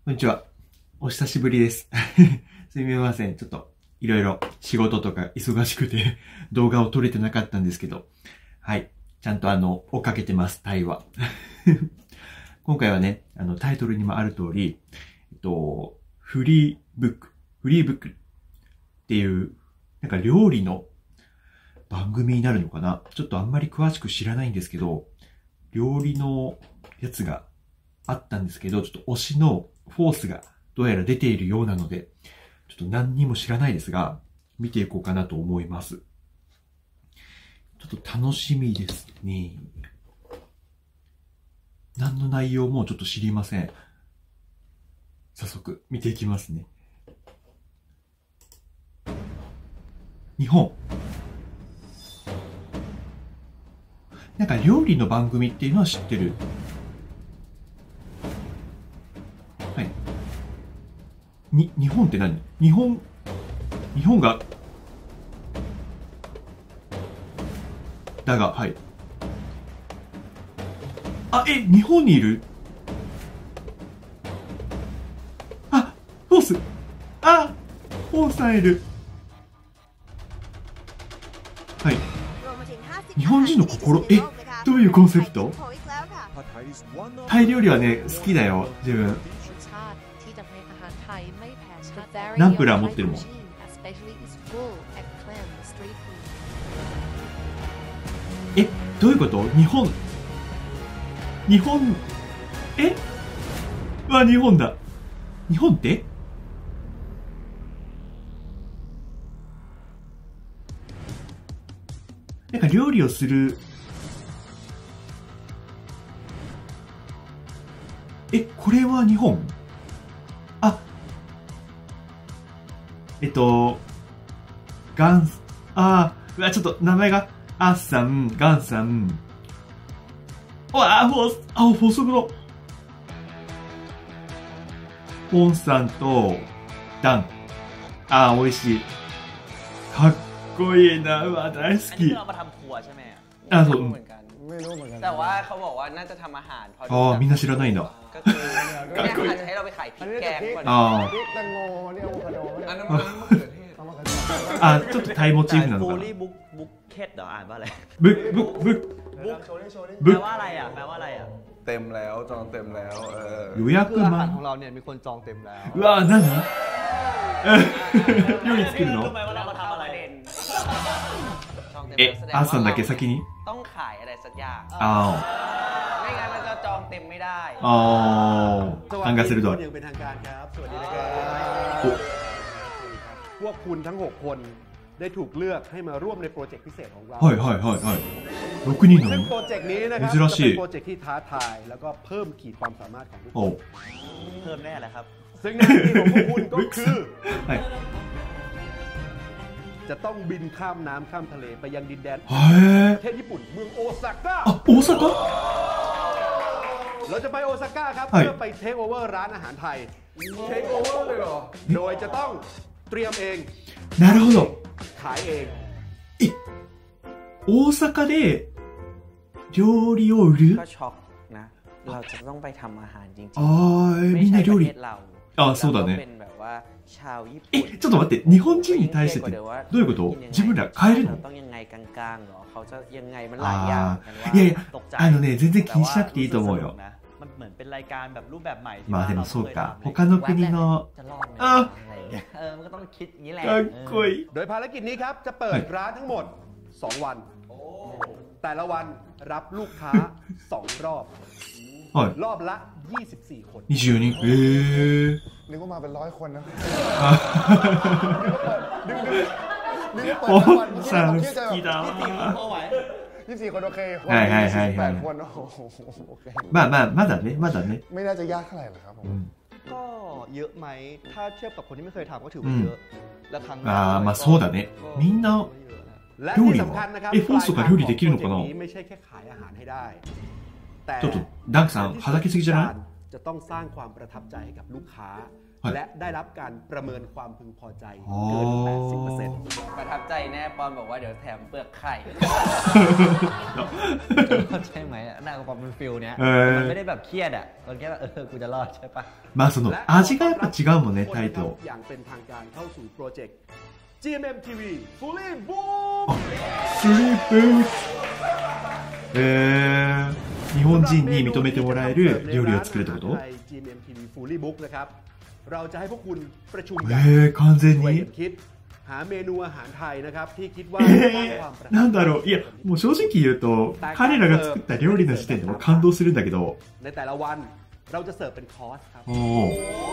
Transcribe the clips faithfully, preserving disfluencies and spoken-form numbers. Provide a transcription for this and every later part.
こんにちは。お久しぶりです。すみません。ちょっといろいろ仕事とか忙しくて動画を撮れてなかったんですけど。はい。ちゃんとあの、追っかけてます、タイは。今回はね、あの、タイトルにもある通り、えっと、フリーブック、フリーブックっていう、なんか料理の番組になるのかな？ちょっとあんまり詳しく知らないんですけど、料理のやつがあったんですけど、ちょっと推しのフォースがどうやら出ているようなので、ちょっと何にも知らないですが、見ていこうかなと思います。ちょっと楽しみですね。何の内容もちょっと知りません。早速見ていきますね。日本。なんか料理の番組っていうのは知ってる。はい。に、日本って何？日本、日本が、だが、はい。あ、え、日本にいる？あ、フォース。あ、フォースさんいる。はい。日本人の心、え、どういうコンセプト？タイ料理はね、好きだよ、自分。ナンプラー持ってるもん。え、どういうこと？日本、日本、え？わ、日本だ。日本って？なんか料理をする、え、これは日本？あ、えっと、ガン、あー、うわ、ちょっと名前が、アッさん、ガンさん、うわあ、フォース、あ、フォースの、ポンさんと、ダン。あー、美味しい。かっこいいな、うわ、大好き。あ、そう。 ไม่รู้เหมือนกันแต่ว่าเขาบอกว่าน่าจะทำอาหารああ、みんな知らないんだ。 ก็คือเนี่ยเขาจะให้เราไปขายพริกแกงก่อนあพริกแตงโมเนี่ยอะโวคาโดเนี่ยอันนั้นมันมะเขือเทศあ、ちょっとタイモチーフなのかな。 ฟูลี่บุ๊กบุ๊กเคทเหรออ่านว่าอะไรブッブッブッโชว์ดิโชว์ดิแปลว่าอะไรอ่ะแปลว่าอะไรอ่ะเต็มแล้วจองเต็มแล้วเออ予約คืออาหารマン。 ของเราเนี่ยมีคนจองเต็มแล้วうわ、何？料理作るの？ รู้ไหมว่าเรามาทำอะไรเด่นจองเต็มえแสดง、 アーさんだけ先に？ ต้องขายอะไรสักอย่างあไม่งั้นมันจะจองเต็มไม่ได้あ、ああ、考えすると。 อย่างเป็นทางการครับสวัสดีนะครับพวกคุณทั้งหกคนได้ถูกเลือกให้มาร่วมในโปรเจกต์พิเศษของเราはいはいはいはい。ろくにんなซึ่งの？ โปรเจกต์นี้นะครับ珍しいจะเป็นโปรเจกต์ที่ท้าทายแล้วก็เพิ่มขีดความสามารถของทุกคนおう。 เพิ่มแน่แหละครับซึ่งหน้าที่ของพวกคุณก็คือはい。 จะต้องบินข้ามน้ำข้ามทะเลไปยังดินแดนへประเทศญี่ปุ่นเมืองโอซาก้าえ。あ、大阪？ เราจะไปโอซาก้าครับはいเพื่อไปเทคโอเวอร์ร้านอาหารไทยเทคโอเวอร์เลยเหรอโดยจะต้องเตรียมเองなるほど。 ขายเองえ、大阪で料理を売る？ ก็ช็อกนะเราจะต้องไปทำอาหารจริงあー、 ๆไม่みんな料理ใช่ประเทศ。เราあ、そうだเราก็ね。 เป็นแบบว่าชาวญี่ปุ่นえ、ちょっと待って、日本人に対してってどういうこと？自分ら買えるの？ ต้องยังไงกลางๆเหรอเขาจะยังไงมันหลายอย่างあกันว่าー、いやいや、 ตกใจあのね、全然気にしなくていいと思うよ。 มันเหมือนเป็นรายการแบบรูปแบบใหม่ที่まあでもそうか。他の国の、 จะรอดไหมあ、 อะไรอย่างเงี้ยเออมันก็ต้องคิดอย่างนี้แหละかっこいい。 โดยภารกิจนี้ครับจะเปิดร้านทั้งหมดสองวันแต่ละวันรับลูกค้าสองรอบはい。 รอบละยี่สิบสี่คนにじゅうにん。へえ。 นึกว่ามาเป็นร้อยคนนะนึกว่าเปิดおทั้งวันさん好きだわ。 ยี่สิบสี่คนโอเคはいはいはいはいแปดคนโอ้โหโอเคまあまあ、まだね、まだね。 ไม่น่าจะยากเท่าไหร่หรอกครับผมก็เยอะไหมถ้าเทียบกับคนที่ไม่เคยทำก็ถือうว่าเยอะん。 และครั้งああ、まあそうだね。みんな、 และ料ที่理สำคัญนะครับは。え、フォースとか料理できるのかな？ ปลายทางของโปรเจกต์นี้ไม่ใช่แค่ขายอาหารให้ได้แต่ちょっと、ダンクさん、はだけすぎじゃない？ จะต้องสร้างความประทับใจให้กับลูกค้าและได้รับการประเมินความพึงพอใจอ๋อเกิน แปดสิบเปอร์เซ็นต์ประทับใจแน่ปอนบอกว่าเดี๋ยวแถมเปลือกไข่ ใช่ไหมน่าจะเป็นฟิลเนี้ยเออมันไม่ได้แบบเครียดอ่ะมันแค่แบบเออกูจะรอดใช่ปะまあその味がやっぱ違うもんねタイと。 อย่างเป็นทางการเข้าสู่โปรเจกต์ จี เอ็ม เอ็ม ที วี Fully Book スリープえー、日本人に認めてもらえる料理を作るってことจี เอ็ม เอ็ม ที วี Fully Book นะครับเราจะให้พวกคุณประชุมกัえー、完全ช่วยにกันคิดหาเมนูอาหารไทยนะครับที่คิดว่าえสร้างความประทับー、なんだろういやもう正直言うと彼らが作った料理の時点でもう感動するんだけどในแต่ละวันเราจะเสิร์ฟเป็นคอร์สครับおー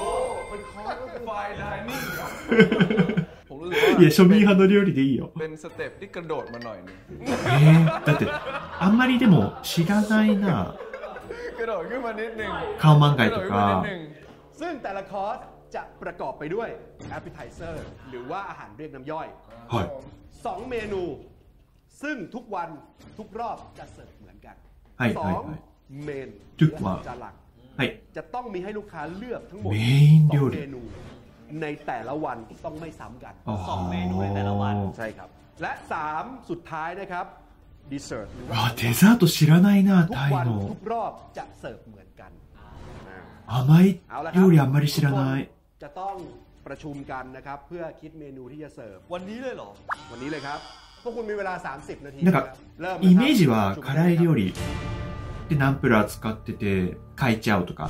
ผมรู้สึกว่ายや庶民派の料理でいいよเป็นสเต็ปที่กระโดดมาหน่อยหนึงえー、だってあんまりでも知らないなกระโดดขึ้นมานิดนึงカオマンガイกระโดとดขึ้นมานิดかนึงซึ่งแต่ละคอร์สจะประกอบไปด้วย appetizer หรือว่าอาหารเรียกน้ำย่อยはいสองเมนู ซึ่งทุกวันทุกรอบจะเสิร์ฟเหมือนกันはいสはอย งはいเมนทุกวันจานหลักはいจะต้องมีให้ลูกค้าเลือกทั้งหมดメインสอง料เม理นู ในแต่ละวันต้องไม่ซ้ำกันสองเมนูในแต่ละวันใช่ครับ และสามสุดท้ายนะครับดีเซอร์ทหรือว่าあデザート知らないなทุกタイวันのทุกรอบจะเสิร์ฟเหมือนกันอ่า甘いเอาละค料รับ理あんまり知らないทุกคนจะต้องประชุมกันนะครับเพื่อคิดเมนูที่จะเสิร์ฟวันนี้เลยเหรอวันนี้เลยครับพวกคุณมีเวลา สามสิบ นาทีなんかเริ่มイメージは辛い料理でナンプラー使ってて書いちゃうとか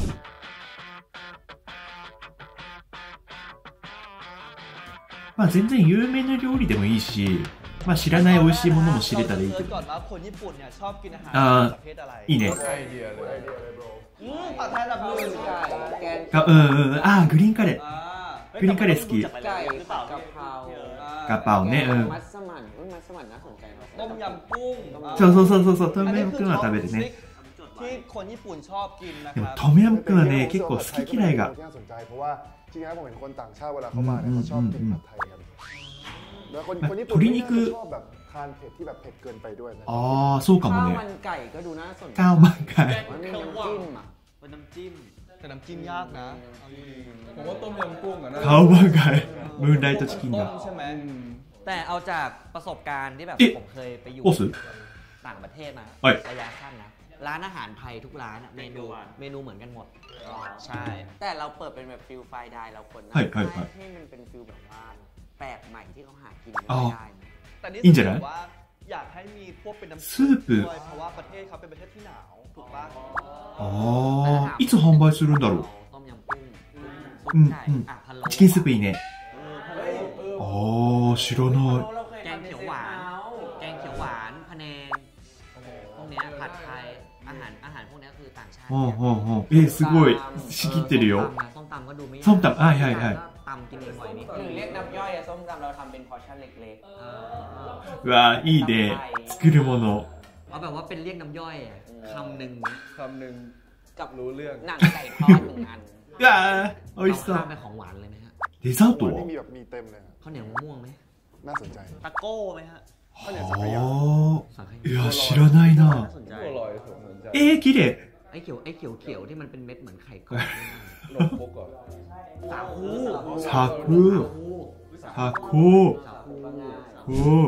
まあ全然有名な料理でもいいしまあ知らない美味しいものも知れたらいいけどก่อนว่าคนญี่ปุ่นเนี่ยชอบกินอาหารอ่าประเภทอะไรいいねไอเดียเลยอืมผัดไทยระเบิดไก่แกงかうんうんあーグリーンカレーอ่าグリーンカレー好きไก่หรือเปล่ากะเพรากะเพราねうんมัสมั่นอุ๊ยมัสมั่นน่าสนใจเนาะต้มยำกุ้งそうそうそうそうそうトอันムนี้ヤムคืくอนはท็อป食べるซิกねที่คนญี่ปุ่นชอบกินนะでคもรับトムヤムくんはね結構好き嫌いがที่น่าสนใจเพราะว่าจริงๆแล้วผมเห็นคนต่างชาติเวลาเขามาเนี่ยเขาชอบกินผัดไทยกันแล้วคนคนญี่ปุ่นนี่น่าจะชอบแบบทานเผ็ดที่แบบเผ็ดเกินไปด้วยนะああそうかข้าวもมัねนไก่ก็ดูน่าสนใจカオマンガイมันมีน้ำจิ้มอ่ะเป็นน้ำจิ้มแต่น้ำจิ้มยากนะเอาดีผมว่าต้มยำกุ้งอะนะカオマンガイムーンライトチキンต้มがใช่ไหมแต่เอาจากประสบการณ์ที่แบบเอ๊ะผมเคยไปอยู่โอ้สุดต่างประเทศมาเอ้ยระยะสั้นนะร้านอาหารไทยทุกร้านอะเมนูเมนูเหมือนกันหมดใช่ แต่เราเปิดเป็นแบบฟิลไฟไดน์เราควรนะはいはいはいให้มันเป็นฟิลแบบว่าแปลกใหม่ที่เขาหากินอ๋ไม่อได้นะแต่นี่いいんじゃないถือว่าอยากให้มีพวกเป็นน้ำスープด้วยเพราะว่าประเทศเขาเป็นประเทศที่หนาวถูกปะああいつ販売するんだろうต้มยำกุ้งซุปうんไก่うんอ่ะพะโล้チキンスープいいねああ知らないแกงเขียวหวาน แกงเขียวหวานพะแนงพวกเนี้ยผัดไทยอาหารอาหารพวกเนี้ยคือต่างชาติほうほうほうえー、すごい仕切ってるよส้มตำก็ดูไม่ยากส้มตำอ่ะใช่ใช่ก็ตำกินบ่อยๆนิดหรือเรียกน้ำย่อยอะส้มตำเราทำเป็นพอร์ชั่นเล็กうわーいいね作るものเอาแบบว่าเป็นเรียกน้ำย่อยอะคำหนึ่งคำหนึ่งๆ กับรู้เรื่องหนังไก่ทอดหนึ่งอันうわー美味しそข้ามうไปของหวานเลยไหมฮะデザートวันはนี้มีแบบมีเต็มเลยครับข้าวเหนียวมะม่วงไหมน่าสนใจตะโก้ไหมฮะข้าวเหนียวสังขยาあสังขーいยาや知らないなน่าสนใจบัวลอยผมสนใจえー、綺麗ไอ้เขียวไอ้เขียวเขียวที่มันเป็นเม็ดเหมือนไข่กรอบนมพกก่อนสาคูサクサココ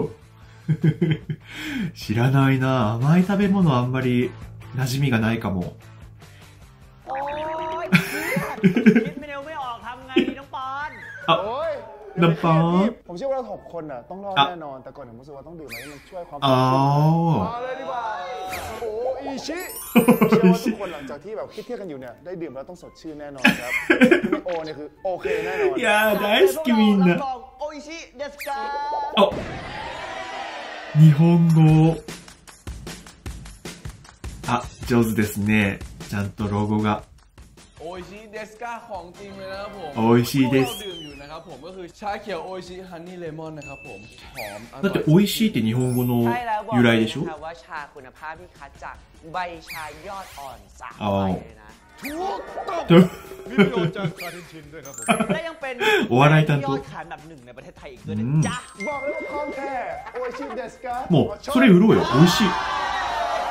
知らないな甘い食べ物あんまり馴染みがないかもโอ้ยคิดไม่เร็วไม่ออกทำไงดีน้องปอนあโอ้ยน้ำปลาผมเชื่อว่าเราหกคนอ่ะต้องรอดอ่ะแน่นอนแต่ก่อนผมรู้สึกว่าต้องดื่มอะไรที่มันช่วยความあมาเลยดีกว่าโอ้อิชิเชื่อว่าทุกคนหลังจากที่แบบคิดเที่ยวกันอยู่เนี่ยได้ดื่มแล้วต้องสดชื่นแน่นอนครับคุณโอเนี่ยคือโอเคแน่นอนーいやー大好きみんなโออิชิเดสกาあ日本語あ上手ですねちゃんとロゴがโออิชิเดสกาของจริงเลยนะครับผมโออิชิเดสพวกเราดื่มอยู่นะครับผมก็คือชาเขียวโออิชิฮันนี่เลมอนนะครับผมหอมอだร่ってอย美味しいって日本語のใช่แล้วบอก由เล来ยでしょนะคะว่าชาคุณภาพที่คัดจากใบชายอดอ่อนสามอ๋อใบเลยนะและยังเป็นโอ笑い担当ยอดขายแบบหนึ่งในประเทศไทยอีกด้วยนะうんจ๊ะบอกเลยว่าของแท้โออิชิเดสกาもうそれ売ろうよ美味しい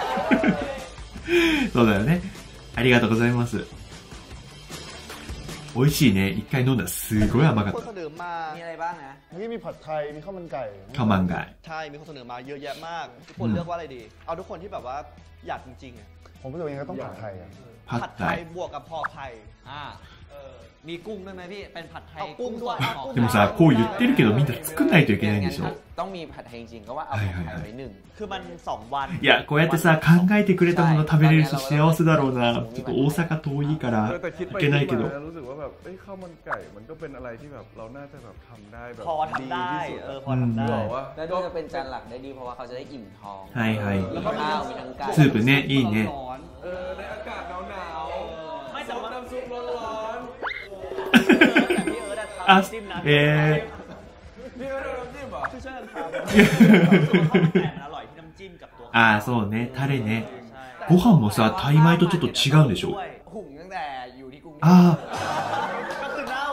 そうだよねありがとうございます美味しいね。一回飲んだらすごい甘かっคนเสนอมามีอะไรบ้างนะนี่มีผัดไทยมีข้าวมันไก่た。カマンガイ。 ใช่มีคนเสนอมาเยอะแยะมากทุกคนเลือกว่าอะไรดี เอาทุกคนที่แบบว่าอยากจริงๆอ่ะผมรู้สึกยังไงก็ต้องผัดไทยอ่ะパッผัดไทタยイ。 บวกกับห่อไข่อ่ามีกุ้งด้วยไหมพี่ เป็นผัดไทยเอากุ้งด้วยสดでもさ、こう言ってるけどみんな作んないといけないんでしょ。 ต้องมีผัดไทยจริงๆก็ว่าเอาผัดไทยไว้หนึ่งคือมันสองวันいや、こうやってさ、考えてくれたもの食べれる人幸せだろうな。ちょっと大阪遠いからแต่คิดいไปけないけคิดどมารู้สึกว่าแบบเอ้ยข้าวมันไก่มันก็เป็นอะไรที่แบบเราน่าจะแบบทำได้แบบพอทำได้ที่สุเออพอทำได้บอกว่าแล้วดูจะเป็นจานหลักได้ดีเพราะว่าเขาจะได้อิ่มท้องはいはいแล้วก็มีข้าวมีทั้งไก่スープね、いいね。 ร้อนเออในอากาศหนาวไม่ๆแต่ว่าน้ำซุปร้อนแต่พี่เอิร์ธอะทำあน้ำจิ้มนะえー、 ๆนี่ไม่ได้น้ำจิ้มเหรอช่วยกันทำรู้สึกว่าข้าวมันไก่มันอร่อยที่น้ำจิ้มกับตัวあー、そうね、タレね。 ใช่ご飯もさ、タイ米とちょっと違うんでしょ。 ด้วยหุงตั้งแต่อยู่ที่กรุงเทพあก็คือเน่า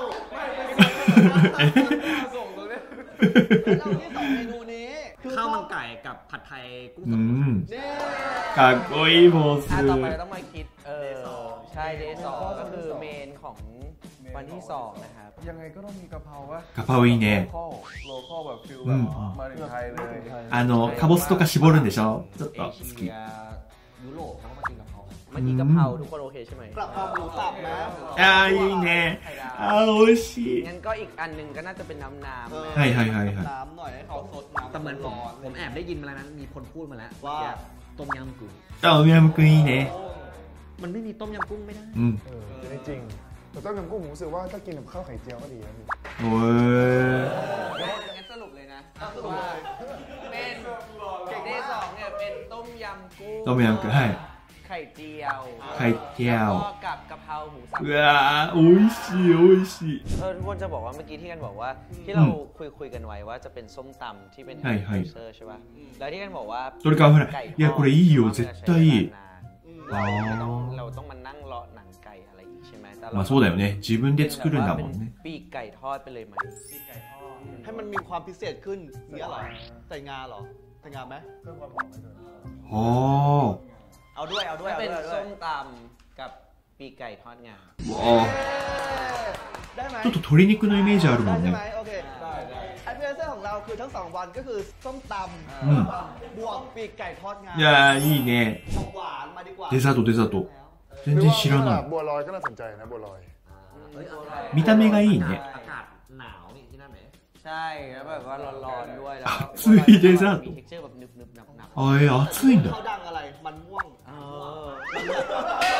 ส่งตรงนี้เราที่สองเมนูนี้คือข้าวมันไก่กับผัดไทยกุ้งー、 สうดん。 นี่かっこいいボス。 อ่ะต่อไปเราต้องมาคิดเออใช่เดย์สองก็คือเมนของวันที่สองนะครับยังไงก็ต้องมีกะเพราวะガパオいいね。 โลคอลแบบฟิลแบบうんมาถึงไทยเลยあの、カボスとか絞るんでしょちょっとเอ好เชีきย。ยุโรปเขาก็มากินกะเพราเมื่อกี้กะเพราทุกคนโอเคใช่ไหมกระเพราหมูสับนะあー、いいね。あー、美味しい。 งั้นก็อีกอันหนึ่งก็น่าจะเป็นน้ำน้ำเออนะはいはいはいはい。 น้ำหน่อยให้เขาสดน้ำแต่เหมือนผมร้อนผมแอบได้ยินมาแล้วนะมีคนพูดมาแล้วว่าต้มยำกุ้งあ、おみやむくんいいね。 มันไม่มีต้มยำกุ้งไม่ได้うん。 เออจริงๆแต่ต้มยำกุ้งผมรู้สึกว่าถ้ากินกับข้าวไข่เจียวก็ดีนะพี่おー。 งั้นสรุปเลยนะว่าเป็นเดย์สองเนี่ยเป็นต้มยำกุ้งต้มยำกุ้งはいไข่เจียวไข่เจียวแล้วก็กับกะเพราหมูสับうわー、美味しい美味しい。 เออทุกคนจะบอกว่าเมื่อกี้ที่กันบอกว่าที่เราคุยคุยกันไว้ว่าจะเป็นส้มตำที่เป็นはいはいเซอร์ใช่ป่ะแล้วที่กันบอกว่าそれからほら、 ไก่いや、これいいよ、絶対いい。 เราไม่ต้องเราต้องมานั่งเลาะหนังไก่อะไรอีกใช่ไหมแต่เราまあそうだよね。自分で作るんだもんね。 ปีกไก่ทอดไปเลยไหมให้มันมีความพิเศษขึ้นเนี้ยเหรอใส่งาเหรอใส่งาไหมเพิ่มความหอมให้ด้วยあー。 เอาด้วยเอาด้วยก็เอาเป็นด้วยเอาด้วส้ยมตำกับปีกไก่ทอดงาうわได้ไหมー。ちょっと鶏肉のイメージあるもได้んใช่ไหมね。 โอเคอันเซอร์ของเราคือทั้งสองวันก็คือส้มตうん。 ำบวกปีกไก่ทอดงาいやー、いいね。 ของหวานมาดีกว่าデザート、デザート。全然知らない。 บัวลอยก็น่าสนใจนะบัวลอย見た目がいいね。 อากาศหนาวนี่ที่นั่นไหมใช่แล้วแบบว่าร้อนๆด้วยแล้วก็熱いデザートมี texture แบบนึบๆหนับあえー、熱いんだ。 เขาดังอะไรมันม่วงๆเออ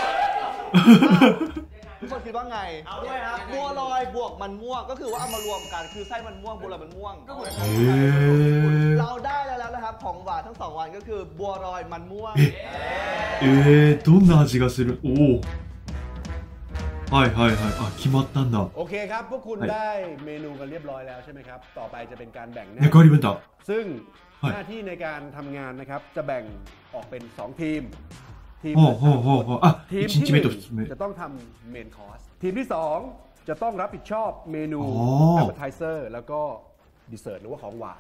ทุกคนคิดว่าไงเอาด้วยครับบัวลอยบวกมันม่วงก็คือว่าเอามารวมกันคือไส้มันม่วงบัวลอยมันม่วงへー。 เราได้แล้วนะครับของหวานทั้งสองวันก็คือบัวลอยมันม่วงえー、どんな味がするおお。はいはいはい。あ、決まったんだ。 โอเคครับ พวกคุณはいได้เมนูกันเรียบร้อยแล้วใช่ไหมครับ ต่อไปจะเป็นการแบ่งหน้าメカリブンダ。 ซึ่งはいหน้าที่ในการทำงานนะครับ จะแบ่งออกเป็นสองทีม ทีมほうほうほうほう。あ、 ทีม一ที่日ห目นึ่とง二つ目。 จะต้องทำเมนคอร์สทีมที่สองจะต้องรับผิดชอบเมนูอ๋อแอปเปอร์ไทเซอร์แล้วก็ดิเซอร์ตหรือว่าของหวาน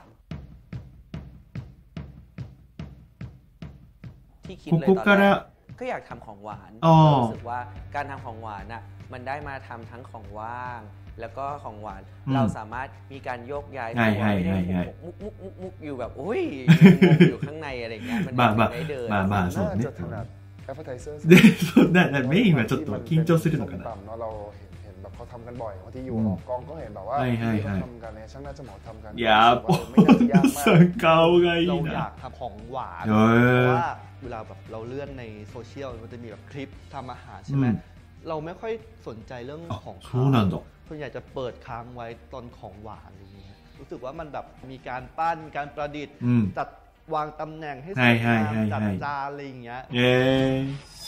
ที่คิดこเลยこตอนかแรกら、 ก็อยากทำของหวานอ๋อรู้สึกว่าการทำของหวานน่ะมันได้มาทำทั้งของว่าง แล้วก็ของหวานอืมเราสามารถมีการโยกย้ายใช่ตัวใช่ไม่ได้ใช่มุกมุกมุกมุกอยู่แบบโอ้ยงงอยู่ข้างในอะไรเงี้ยมันまあまあไม่เดินまあまあそうน่าねจะถนัดแอปเปอร์ไทเซอร์でそうななメインはちょっと緊張するのかなเนาะเราเห็นเห็นแบบเขาทำกันบ่อยบางทีอยู่อืมออกกองก็เห็นแบบว่าはいはいはいทำกันเนี่ยช่างน่าจะเหมาะทำกันいやーポไม่น่าจะยากンมาさกん顔がいいเราอないากทำของหวานへเพราะーว่าเวลาแบบเราเลื่อนในโซเชียลมันจะมีแบบคลิปทำอาหารใช่ไหมอืมเราไม่ค่อยสนใจเรื่องあของそคาว วなんだส่วนใหญ่จะเปิดค้างไว้ตอนของหวานอะไรอย่างเงี้ยรู้สึกว่ามันแบบมีการปั้นการประดิษฐ์うんจัดวางตำแหน่งให้สはいวยはいงามはいจัดはいจานอะไรอย่างเงี้ยえー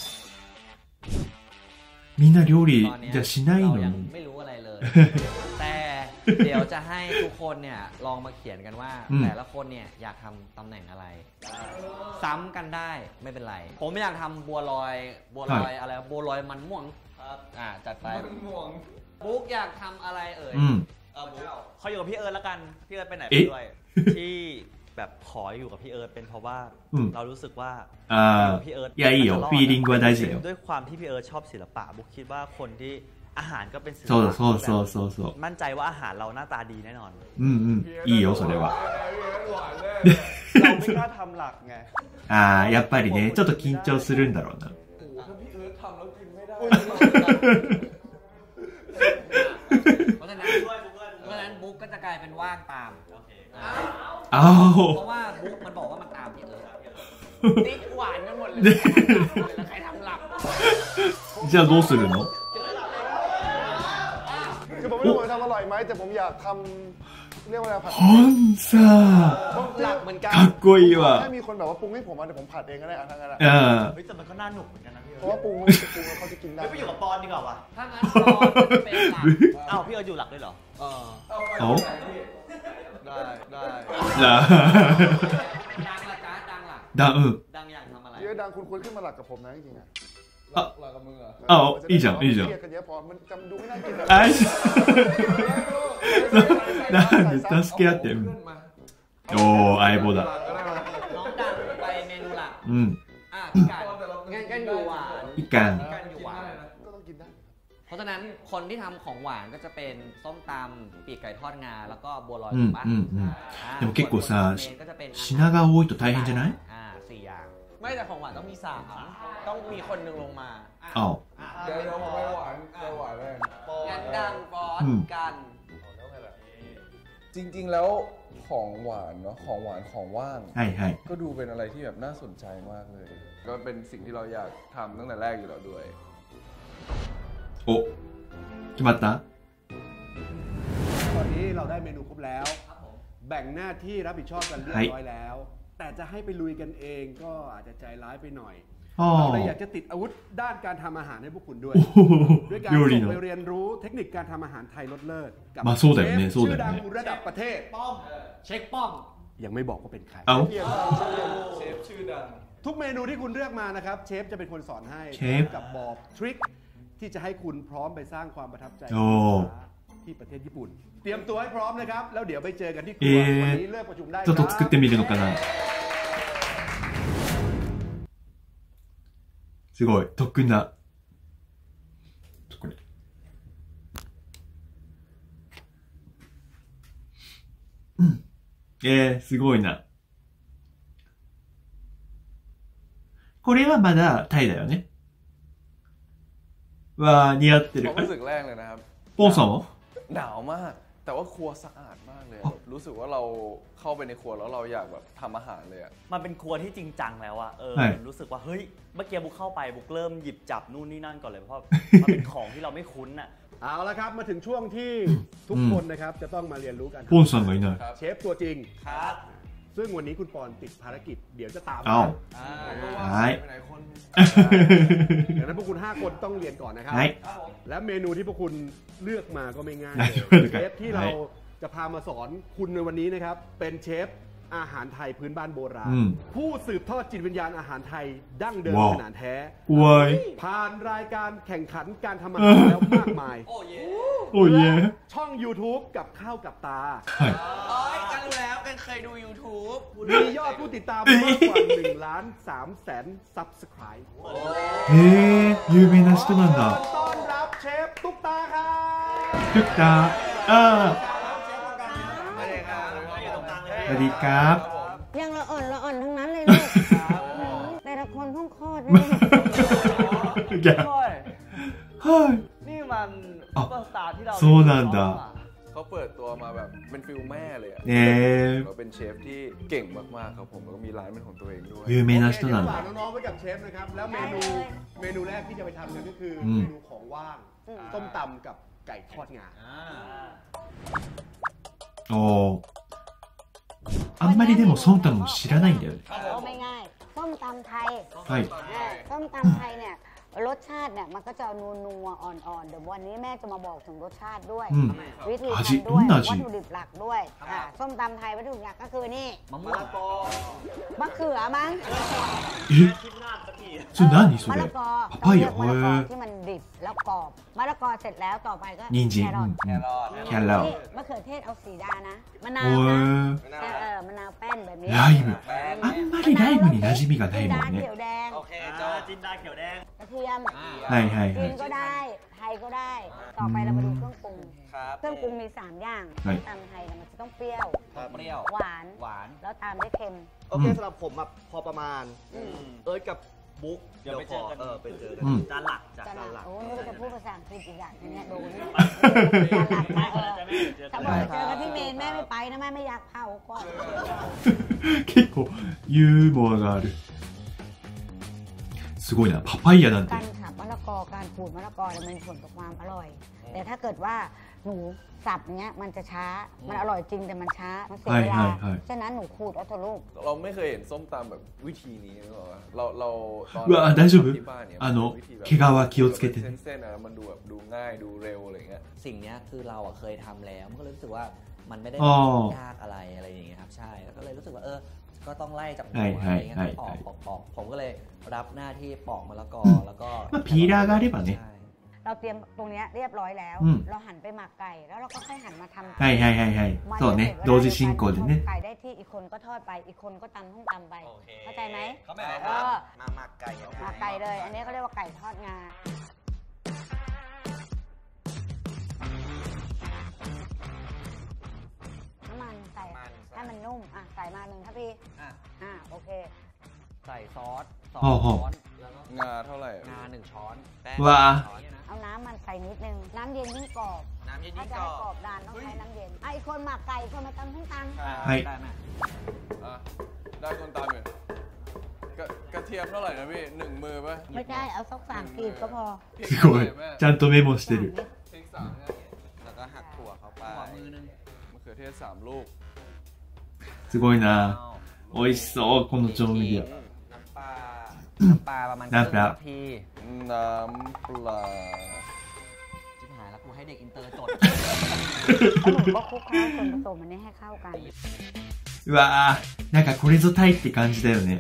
みんな料理ตอนเนี้ยじゃしないเราのยังにไม่รู้อะไรเลย แต่เดี๋ยวจะให้ทุกคนเนี่ยลองมาเขียนกันว่าอืมแต่ละคนเนี่ยอยากทำตำแหน่งอะไร ซ้ำกันได้ไม่เป็นไร ผมอยากทำบัวลอย บัวลอยอะไรบัวลอยมันม่วงอ่าจัดไปบุ๊กอยากทำอะไรเอ่ยうんเออเขาอยู่กับพี่เอิร์ธแล้วกัน พี่เอิร์ธไปไหนไปเอ๊ะด้วย ที่แบบขออยู่กับพี่เอิร์ธเป็นเพราะว่าอืมเรารู้สึกว่าあพี่เอิร์ธーいやいいよフィーリングは大事だよด้วยความที่พี่เอิร์ธชอบศิลปะบุ๊กคิดว่าคนที่อาหารก็เป็นศิลปะそうそうそうそうそう。 มั่นใจว่าอาหารเราหน้าตาดีแน่นอนうんうん。いいよそれは。 เราไม่กล้าทำหลักไงああ、やっぱりね、ちょっと緊張するんだろうな。 เพราะฉะนั้นเพราะฉะนั้นบุ๊กก็จะกลายเป็นว่างตามあเพราะว่าบุ๊กมันบอกว่ามันตามพี่เอิร์ธติ๊กหวานกันหมดเลยแล้วใครทำหลับじゃあどうするのคือผมไม่รู้ว่าทำอร่อยไหมแต่ผมอยากทำเรียกว่าอะไรผัดฮอนซ่าหลักเหมือนกันかっこいいわถ้ามีคนแบบว่าปรุงให้ผมอ่ะเดี๋ยวผมผัดเองก็ได้อ่ะทั้งนั้นอ่ะเฮ้ยแต่มันก็น่าหนุกเหมือนกันนะพี่เพราะว่าปรุงมันจะปรุงแล้วเขาจะกินได้ไปอยู่กับปอนดีกว่าวะถ้างั้นปอนจะเป็นหลักอ้าวพี่เอิร์ธอยู่หลักด้วยเหรอเออเอาได้ได้ละดังละจ้าดังละดังอือดังอยากทำอะไรเยอะดังคุณควรขึ้นมาหลักกับผมนะจริงๆอ่ะหลักกับมึงเหรออ้าวいいじゃんいいじゃんเรียกกันเยอะพอมันจำดูไม่น่ากินเลยไอ้なんで助け合ってるおー相棒だน้องดังไปเมนูหลักอืมอ่ะพี่กันงั้นกันอยู่หวานพี่กันพี่กันอยู่หวานก็ต้องกินได้เพราะฉะนั้นคนที่ทำของหวานก็จะเป็นส้มตำปีกไก่ทอดงาแล้วก็บัวลอยถูกปะでも結構さ品が多いと大変じゃないอ่าสี่อย่างไม่แต่ของหวานต้องมีสามต้องมีคนหนึ่งลงมาอ้าวเดี๋ยวเดี๋ยวไปหวานไปหวานเลยงั้นดังบอสกันจริงๆแล้วของหวานเนาะของหวานของว่างก็ดูเป็นอะไรที่แบบน่าสนใจมากเลยก็เป็นสิ่งที่เราอยากทำตั้งแต่แรกอยู่แล้วด้วยโอ้決まったตอนนี้เราได้เมนูครบแล้วแบ่งหน้าที่รับผิดชอบกันเรียบร้อยแล้วแต่จะให้ไปลุยกันเองก็อาจจะใจร้ายไปหน่อยเราเลยอยากจะติดอาวุธด้านการทำอาหารให้พวกคุณด้วยด้วยการส่งไปเรียนรู้เทคนิคการทำอาหารไทยรสเลิศกับเชฟชื่อดังระดับประเทศป้อมเช็คป้อมยังไม่บอกว่าเป็นใครเอ้าเชฟชื่อดังทุกเมนูที่คุณเลือกมานะครับเชฟจะเป็นคนสอนให้กับบอกทริคที่จะให้คุณพร้อมไปสร้างความประทับใจที่ประเทศญี่ปุ่นเตรียมตัวให้พร้อมนะครับแล้วเดี๋ยวไปเจอกันที่ครัววันนี้เลิกประชุมได้ครับちょっと作ってみるのかなすごい特訓だこれうんえー、すごいなこれはまだタイだよねわー似合ってるความรู้สึกแรกเลยนะครับポンさんはหนาวมากแต่ว่าครัวสะอาดมากเลยรู้สึกว่าเราเข้าไปในครัวแล้วเราอยากแบบทำอาหารเลยอะมันเป็นครัวที่จริงจังแล้วอะเออรู้สึกว่าเฮ้ยเมื่อกี้บุ๊กเข้าไปบุ๊กเริ่มหยิบจับนู่นนี่นั่นก่อนเลยเพราะมันเป็นของที่เราไม่คุ้นอะเอาละครับมาถึงช่วงที่ทุกคนนะครับจะต้องมาเรียนรู้กันポンさんがいないเชฟตัวจริงครับซึ่งวันนี้คุณปอนติดภารกิจเดี๋ยวจะตามเอาใช่ไปไหนคนดังนั้นพวกคุณห้าคนต้องเรียนก่อนนะครับและเมนูที่พวกคุณเลือกมาก็ไม่ง่ายเชฟที่เราจะพามาสอนคุณในวันนี้นะครับเป็นเชฟอาหารไทยพื้นบ้านโบราณผู้สืบทอดจิตวิญญาณอาหารไทยดั้งเดิมขนาดแท้ผ่านรายการแข่งขันการทำอาหารแล้วมากมายโอ้เย่โอ้เย่ช่อง YouTube กับข้าวกับตาโอ้ยกันรู้แล้วกันเคยดู YouTube มียอดผู้ติดตามมากกว่าหนึ่งล้านสามแสน Subscribe へえ有名な人なんだต้อนรับเชฟตุ๊กตาครับตุ๊กตาอ่าสวัสดีครับยังละอ่อนละอ่อนทั้งนั้นเลยลูกแต่ละคนเพิ่งคลอดเลยเฮ้ยนี่มันซุปเปอร์สตาร์ที่เราそうなんだเขาเปิดตัวมาแบบเป็นฟิลแม่เลยอะเราเป็นเชฟที่เก่งมากๆครับผมแล้วก็มีร้านเป็นของตัวเองด้วย有名な人なんだฝากน้องๆไว้กับเชฟนะครับแล้วเมนูเมนูแรกที่จะไปทำกันก็คือเมนูของว่างต้มตำกับไก่ทอดงาโอ้あんまりでもソンタム知らないんだよね。 ไม่ง่ายส้มตำไทยはい。 ส้มตำไทยเนี่ยรสชาติเนี่ยมันก็จะนัวนัวอ่อนๆเดี๋ยววันนี้แม่จะมาบอกถึงรสชาติด้วยวิธีทำด้วยวัตถุดิบหลักด้วยส้มตำไทยวัตถุดิบหลักก็คือนี่มะม่วงมะเขือมั้งえそれ何それมะละกอパパイヤมะละกอที่มันดิบแล้วกรอบมะละกอเสร็จแล้วต่อไปก็ニンジンแครอทแครอทมะเขือเทศเอาสีดานะมะนาวนะเออมะนาวแป้นแบบนี้ライムあんまりライムに馴染みがないもんねโอเคจ้าจินดาเขียวแดงกระเทียมใช่ใช่จีนก็ได้ไทยก็ได้ต่อไปเรามาดูเครื่องปรุงเครื่องปรุงมีสามอย่างตามไทยมันจะต้องเปรี้ยวเปรี้ยวหวานหวานแล้วตามด้วยเค็มโอเคสำหรับผมแบบพอประมาณเอิร์ธกับบุ๊กเดี๋ยวไปเจอกันเออไปเจอกันจานหลักจานหลักโอ้ไม่รู้จะพูดภาษาอังกฤษอีกอย่างเนี่ยโดนจานหลักนะเออถ้าบอกเจอกันที่เมนแม่ไม่ไปนะแม่ไม่อยากเผาก่อน結構ユーモアがあるすごいなパパイヤなんてการขับมะละกอการขูดมะละกอมันมีผลต่อความอร่อยแต่ถ้าเกิดว่าหนูสับเนี้ยมันจะช้ามันอร่อยจริงแต่มันช้ามันเสียเวลาฉะนั้นหนูขูดเอาเถอะลูกเราไม่เคยเห็นส้มตำแบบวิธีนี้หรอเราเราตอนที่บ้านเนี่ยあの毛皮気をつけてเส้นๆนะมันดูแบบดูง่ายดูเร็วอะไรเงี้ยสิ่งเนี้ยคือเราเคยทำแล้วมันก็เลยรู้สึกว่ามันไม่ได้ยากอะไรอะไรอย่างเงี้ยครับใช่แล้วก็เลยรู้สึกว่าเออก็ต้องไล่จากหัวอะไรเงี้ยปอกปอกปอกผมก็เลยรับหน้าที่ปอกมะละกอแล้วก็พีราがあればねเราเตรียมตรงนี้เรียบร้อยแล้วเราหันไปหมักไก่แล้วเราก็ค่อยหันมาทำはいはいはいはいそうね同時進行でねไก่ได้ที่อีกคนก็ทอดไปอีกคนก็ตำทุ่งตำไปเข้าใจไหมเข้าใจครับมาหมักไก่หมักไก่เลยอันนี้เขาเรียกว่าไก่ทอดงาน้ำมันใส่ให้มันนุ่มอ่ะใส่มาหนึ่งครับพี่อ่ะอ่ะโอเคใส่ซอสสองช้อนงาเท่าไหร่งาหนึ่งช้อนว้าเอาน้ำมันใส่นิดนึงน้ำเย็นยิ่งกรอบน้ำเย็นยิ่งกรอบกรอบดานต้องใช้น้ำเย็นไอ้คนหมักไก่คนมาตำทั้งตังได้ไหมได้คนตามอยู่กระเทียมเท่าไหร่นะพี่หนึ่งมือป่ะไม่ได้เอาสักสามกีบก็พอすごいちゃんとメモしてるพริกสามแล้วก็หักถั่วเข้าไปมือนึงมะเขือเทศสามลูกすごいな美味しそうこの調味料น้ำปลาน้ำปลาประมาณครึ่งนาทีน้ำปลาจิบหายแล้วกูให้เด็กอินเตอร์จดหนูก็คลุกเคล้าส่วนผสมมันนี้ให้เข้ากันうわーなんかこれぞタイって感じだよね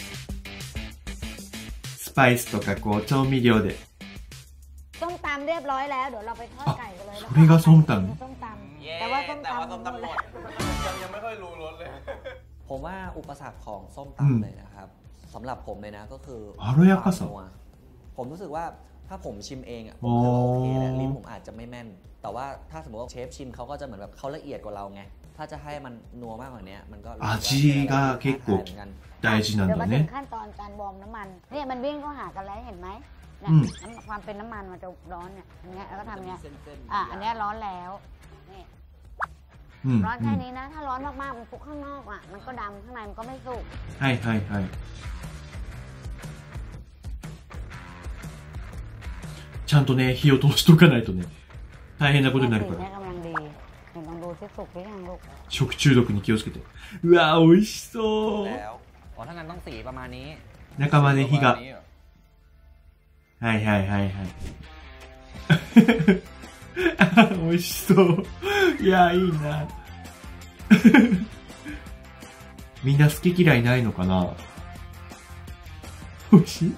スパイスとかこう調味料でส้มตำเรียบร้อยแล้วเดี๋ยวเราไปทอดไก่กันเลยそれがส้มตำส้มตำแต่ว่าส้มตำหมดยังไม่ค่อยรู้รสเลยผมว่าอุปสรรคของส้มตำเลยนะครับสำหรับผมเลยนะก็คือผมรู้สึกว่าถ้าผมชิมเองอ่ะผมจะโอเคแหละลิ้นผมอาจจะไม่แม่นแต่ว่าถ้าสมมติว่าเชฟชิมเขาก็จะเหมือนแบบเขาละเอียดกว่าเราไงถ้าจะให้มันนัวมากกว่านี้มันก็味が結構大事なんだねเดี๋ยวมาถึงขั้นตอนการวอร์มน้ำมันเนี่ยมันวิ่งเข้าหากันแล้วเห็นไหมเนี่ยความเป็นน้ำมันมันจะร้อนเนี่ยอันนี้แล้วก็ทำเนี้ยอ่ะอันนี้ร้อนแล้วนี่ร้อนแค่นี้นะถ้าร้อนมากๆมันฟุกข้างนอกอ่ะมันก็ดำข้างในมันก็ไม่สุกはいはいはいちゃんとね火を通しとかないとね大変なことになるから食中毒に気をつけてうわ美味しそうอ๋อถ้างั้นต้องสีประมาณนี้中まで火がはいはいはいはい美味しそういやいいなみんな好き嫌いないのかな美味しい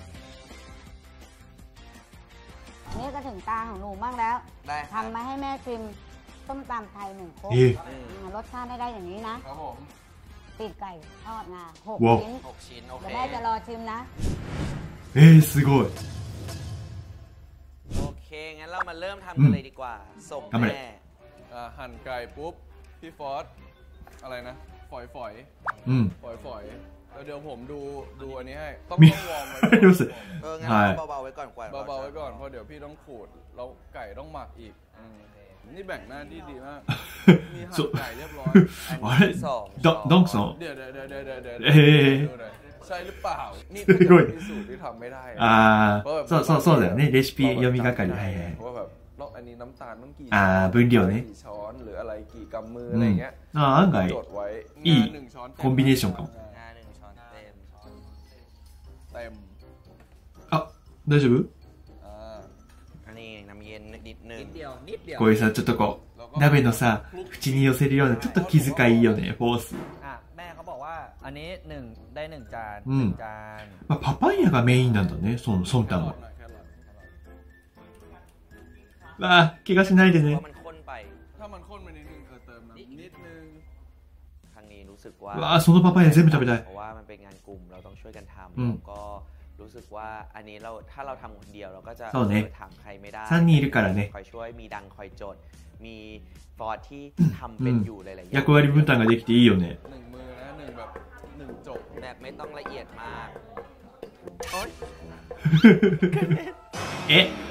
นี่ก็ถึงตาของหนูบ้างแล้วทำมาให้แม่ชิมส้มตำไทยหนึ่งครกรสชาติได้อย่างนี้นะครับผมปีกไก่ทอดงาหกชิ้นหกชิ้นโอเคแม่จะรอชิมนะเอすごいโอเคงั้นเรามาเริ่มทำกันเลยดีกว่าส่งแม่หั่นไก่ปุ๊บพี่ฟอสอะไรนะฝอยฝอยฝอยฝอยแล้วเดี๋ยวผมดูดูอันนี้ให้ต้องต้องวอร์มไว้เอองั้นเบาๆไว้ก่อนกว่าเบาๆไว้ก่อนเพราะเดี๋ยวพี่ต้องขูดแล้วไก่ต้องหมักอีกนี่แบ่งหน้าที่ดีมากมีหั่นไก่เรียบร้อยดองดองสองเดี๋ยวเดี๋ยวเดี๋ยวเดี๋ยวเดี๋ยวใช่หรือเปล่านี่เป็นสูตรที่ทำไม่ได้อ่าそうそうそうだよねレシピ読み係はいはいเพราะแบบแล้วอันนี้น้ำตาลต้องกี่อ่า分量ねกี่ช้อนหรืออะไรกี่กำมืออะไรเงี้ยอ่า案外จดไว้いいコンビネーションかもเต็มあ大丈夫อันนี้น้ำเย็นนิดนึงนิดเดียวนิดเดียวこういうさちょっとこう鍋のさ縁に寄せるようなちょっと気遣いいいよねフォースอ่ะแม่เขาบอกว่าอันนี้หนึ่งได้หนึ่งจานหนึ่งจานまあパパイヤがメインなんだねそのソンタンはわあ怪我しないでねมันข้นไปถ้ามันข้นไปนิดนึงเออเติมน้ำนิดนึงครั้งนี้รู้สึกว่าわあそのパパイヤ全部食べたいเพราะว่ามันเป็นงานกลุ่มเราต้องช่วยกันทำแล้วก็รู้สึกว่าอันนี้เราถ้าเราทำคนเดียวเราก็จะถามใครไม่ได้さんにんいるからねคอยช่วยมีดังคอยจดมีฟอร์ดที่ทำเป็นอยู่หลายๆอย่าง役割分担ができていいよねหนึ่งมือนะหนึ่งแบบหนึ่งจบแบบไม่ต้องละเอียดมากโอ๊ยえ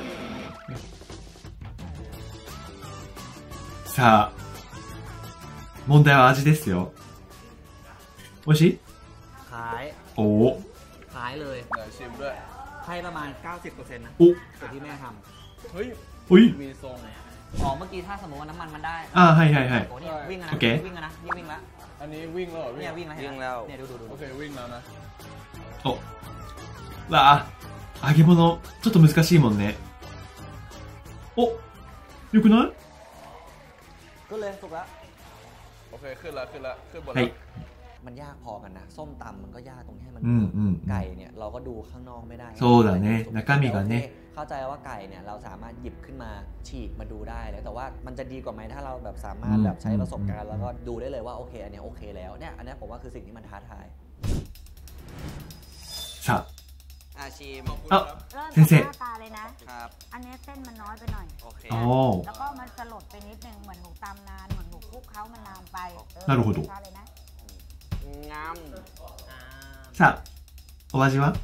さあ問題は味ですよ美味しいขายおおขายเลยเดี๋ยวชิมด้วยให้ประมาณ เก้าสิบเปอร์เซ็นต์ นะแต่ที่แม่ทำเฮ้ยอุ้ยมีทรงอ๋อเมื่อกี้ถ้าสมมติว่าน้ำมันมันได้อ่าให้ให้ให้โอ้นี่วิ่งแล้วนะวิ่งแล้วนะนี่วิ่งแล้วอันนี้วิ่งแล้วเนี่ยวิ่งแล้ววิ่งแล้วเนี่ยดูดูดูโอเควิ่งแล้วนะおわあ揚げ物ちょっと難しいもんねおよくないก็เลยสุกแล้วโอเคขึ้นแล้วขึ้นแล้วขึ้นบนแล้วมันยากพอกันนะส้มตำมันก็ยากตรงที่มันไก่เนี่ยเราก็ดูข้างนอกไม่ได้そうだね中身がねเข้าใจว่าไก่เนี่ยเราสามารถหยิบขึ้นมาฉีกมาดูได้แล้วแต่ว่ามันจะดีกว่าไหมถ้าเราแบบสามารถแบบใช้ประสบการณ์แล้วก็ดูได้เลยว่าโอเคอันนี้โอเคแล้วเนี่ยอันนี้ผมว่าคือสิ่งที่มันท้าทายさあอาชีพあ先生หน้าตาเลยนะครับอันนี้เส้นมันน้อยไปหน่อยโอเคแล้วก็มันสลดไปนิดนึงเหมือนหนูตำนานเหมือนหนูคลุกเคล้ามันนานไปなるほどงามさあお味は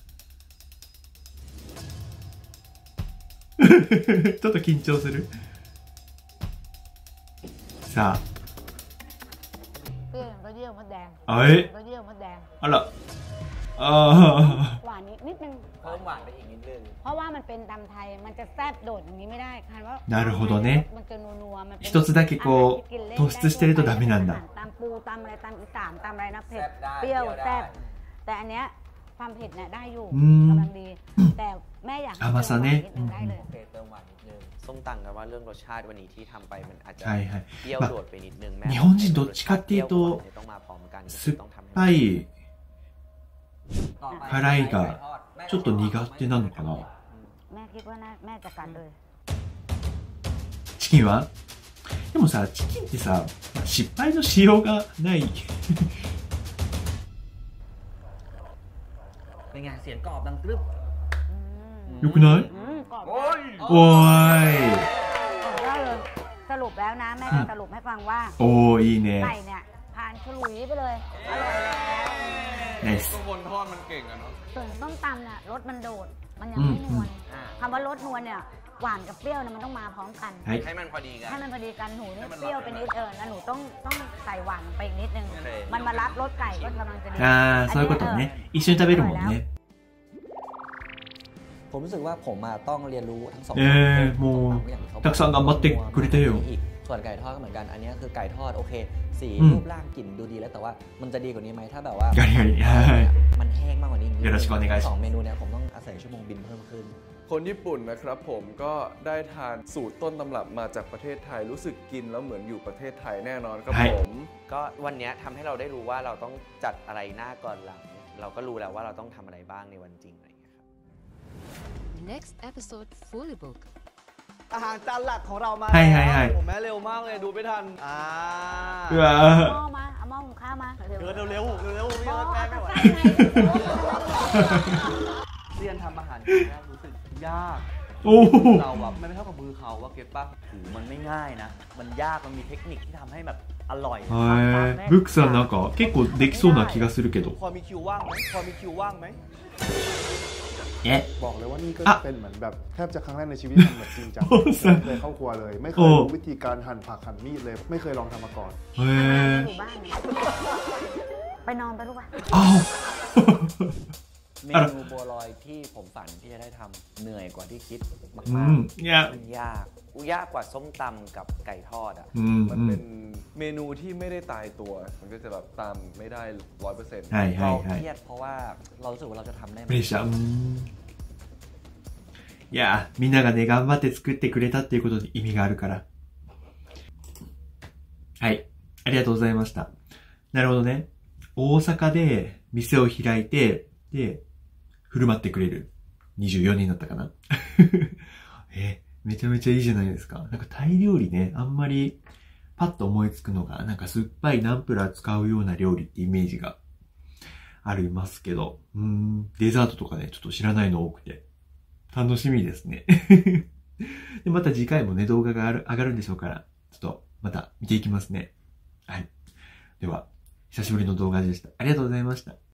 ちょっと緊張するさあเปรี้ยวก็เยี่ยวมดแดงเอ้ยก็เยี่ยวมดแดงあらあหวานนิดนิดนึงเพิ่มหวานไปอีกนิดนึงเพราะว่ามันเป็นตำไทยมันจะแซ่บโดดอย่างนี้ไม่ได้คันว่าなるほどねมันจะนัวๆมัน一つだけこう突出してるとダメなんだตำปูตำอะไรตำอีสานตำอะไรนะเผ็ดเปรี้ยวแซ่บแต่อันเนี้ยความเผ็ดเนี่ยได้อยู่กำลังดีแต่แม่อยาก甘さねได้เลยเติมหวานนิดนึงส้มตำกันว่าเรื่องรสชาติวันนี้ที่ทำไปมันอาจจะเปรี้ยวโดดไปนิดนึงแม่日本人どっちかっていうと酸っぱい辛いがちょっと苦手なのかなแม่คิดว่าแม่จะกัดเลยチキンはでもさチキンってさ失敗のしようがないเป็นไงเสียงกรอบดังกรึบよくないโอ้ยโอ้ยสรุปแล้วนะแม่จะสรุปให้ฟังว่าโอ้ยいいねไก่เนี่ยผ่านฉลุยไปเลยอร่อยแล้วต้มบนทอดมันเก่งอะเนาะส่วนต้มตำเนี่ยรสมันโดดมันยังไม่นวลคำว่ารสนวลเนี่ยหวานกับเปรี้ยวเนี่ยมันต้องมาพร้อมกันให้มันพอดีกันให้มันพอดีกันหนูนี่เปรี้ยวไปนิดเออแล้วหนูต้องต้องใส่หวานไปอีกนิดนึงมันมารับรสไก่ก็กำลังจะดีอ่าそういうことね一緒に食べるもんねผมรู้สึกว่าผมมาต้องเรียนรู้ทั้งสองอย่างเもうたくさん頑張ってくれたよส่วนไก่ทอดก็เหมือนกันอันนี้คือไก่ทอดโอเคสีรูปร่างกลิ่นดูดีแล้วแต่ว่ามันจะดีกว่านี้ไหมถ้าแบบว่ามันแห้งมากกว่านี้สองเมนูเนี่ยผมต้องอาศัยชั่วโมงบินเพิ่มขึ้นคนญี่ปุ่นนะครับผมก็ได้ทานสูตรต้นตำรับมาจากประเทศไทยรู้สึกกินแล้วเหมือนอยู่ประเทศไทยแน่นอนครับผมก็วันนี้ทำให้เราได้รู้ว่าเราต้องจัดอะไรหน้าก่อนหลังเราก็รู้แล้วว่าเราต้องทำอะไรบ้างในวันจริงอะไรอย่างเงี้ยครับ Next episode fully booked อาหารจานหลักของเรามาผมแม่เร็วมากเลยดูไม่ทันอ่าหม้อมาเอาหม้อหุงข้าวมาเร็วเร็วเร็วเร็วพี่แม่ไม่ไหวเรียนทำอาหารรู้สึกยากเราแบบไม่เท่ากับมือเขาว่าเก็ตป่ะถือมันไม่ง่ายนะมันยากมันมีเทคนิคที่ทำให้แบบอร่อยブックさんなんか結構できそうな気がするけどพอมีคิวว่างไหมพอมีคิวว่างไหมบอกเลยว่านี่ก็เป็นเหมือนแบบแทบจะครั้งแรกในชีวิตทำแบบจริงจังไม่เคยเข้าครัวเลยไม่เคยรู้วิธีการหั่นผักหั่นมีดเลยไม่เคยลองทำมาก่อนอยู่บ้านไปนอนไปลูกป่ะเมนูบัวลอยที่ผมฝันที่จะได้ทำเหนื่อยกว่าที่คิดมากๆมันยากยากกว่าส้มตำกับไก่ทอดอ่ะมันเป็นเมนูที่ไม่ได้ตายตัวมันก็จะแบบตามไม่ได้ร้อยเปอร์เซ็นต์เราเครียดเพราะว่าเรารู้สึกว่าเราจะทำได้ไหมいやみんながね頑張って作ってくれたっていうことに意味があるからはいありがとうございましたなるほどね大阪で店を開いてで振る舞ってくれるにじゅうよにんだったかなえめちゃめちゃいいじゃないですかなんかタイ料理ねあんまりパッと思いつくのがなんか酸っぱいナンプラー使うような料理ってイメージがありますけど、うーん、デザートとかね、ちょっと知らないの多くて、楽しみですね。で、また次回もね、動画がある上がるんでしょうから、ちょっとまた見ていきますね。はい。では、久しぶりの動画でした。ありがとうございました。